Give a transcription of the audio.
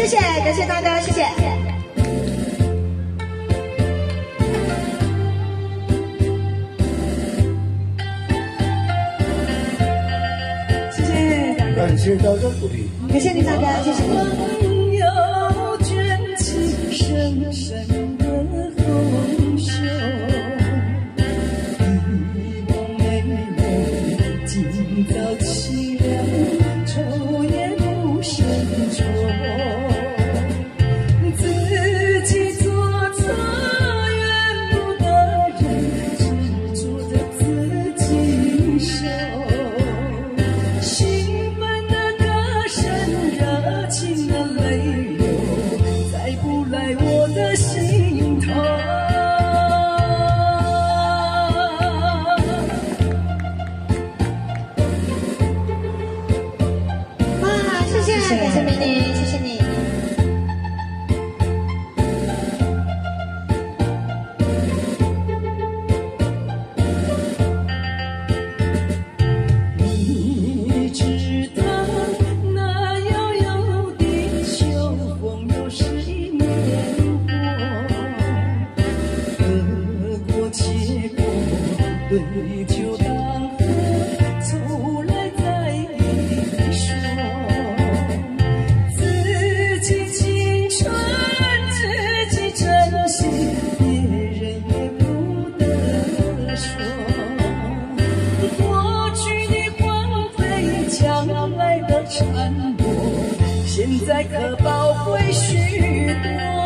谢谢，感谢大哥，谢谢。谢谢大哥， 感谢大家鼓励， 感谢你大哥，谢谢你。 要卷起深深的红袖，一望妹妹今早凄凉，昼夜不胜愁。自己做错缘不得人，执着的自己受。兴奋的歌声，热情的泪流，再不来我的心头。 哇，谢谢，感谢美女，谢谢你。 你知道那悠悠的秋风又是一年过，得过且过，对酒当歌，从来在一说。自己青春，自己珍惜，别人也不得说。过去的荒废，将来的承诺，现在可宝贵许多。